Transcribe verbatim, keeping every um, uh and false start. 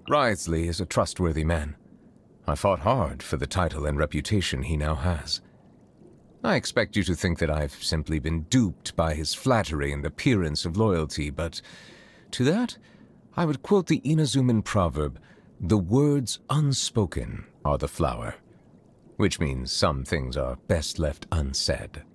Wriothesly is a trustworthy man. I fought hard for the title and reputation he now has. I expect you to think that I've simply been duped by his flattery and appearance of loyalty, but to that, I would quote the Inazuman proverb, "The words unspoken are the flower," which means some things are best left unsaid.